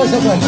o să faci.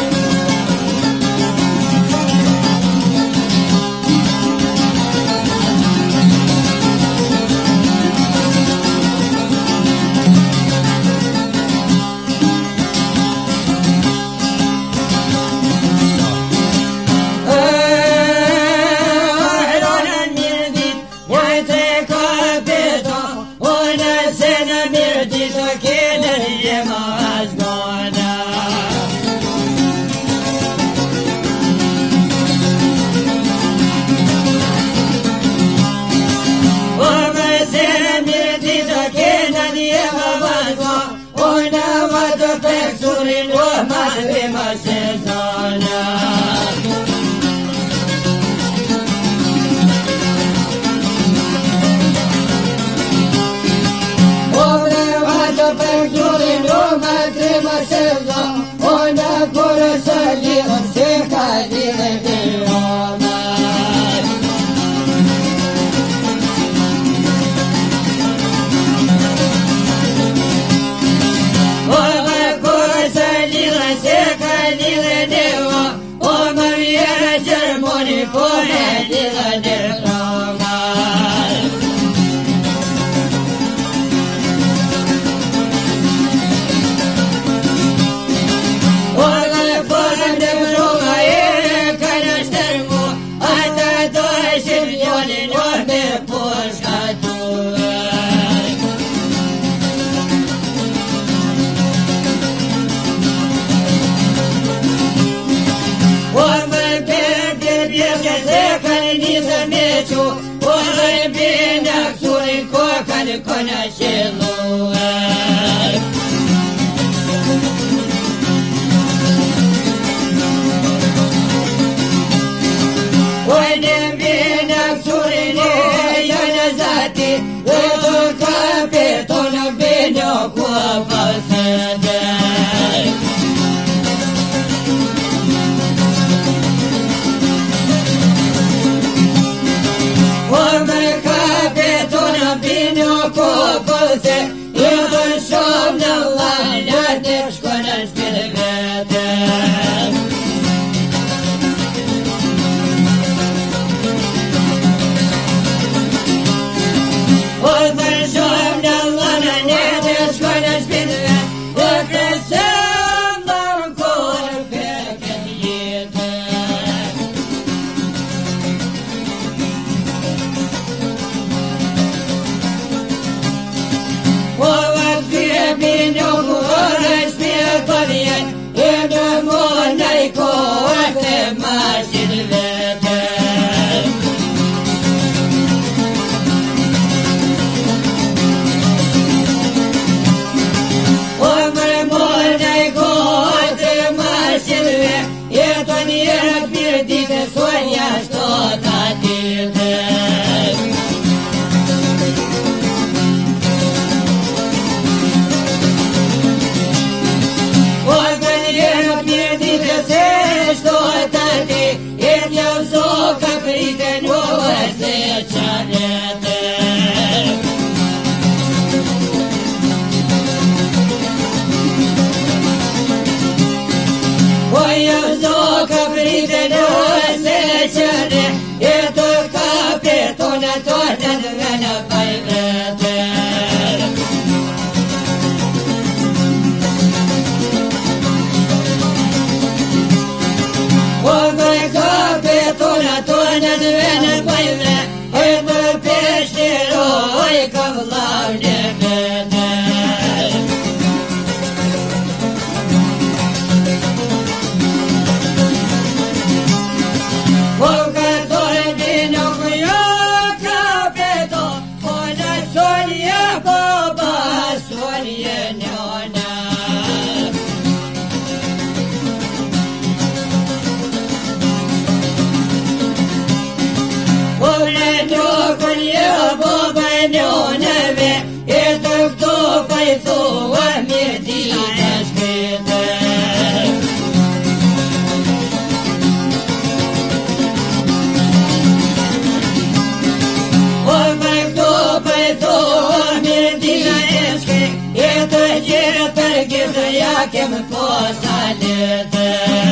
gir per gir ya kem posalete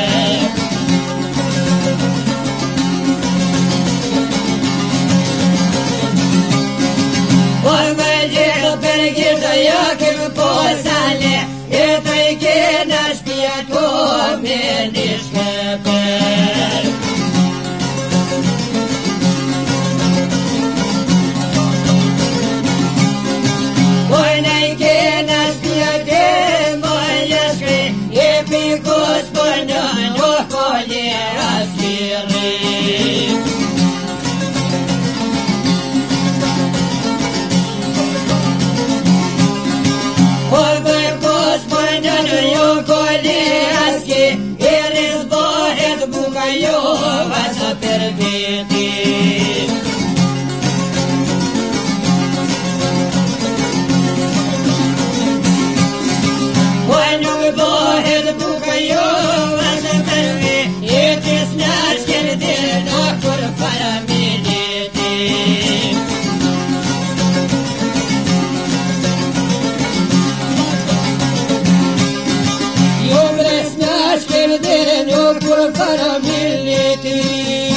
Oy me gir per gir ya kem posale eta ke nas pia to me diskeper Oy nei ke nas pia de moyasre e picos bona no colera sire Oy picos bona no colera sire eres bohet bucayo vas a perveti Bueno bohet bucayo vas a perve et es nas que de no por para milite Yo bres nas que de no por para milite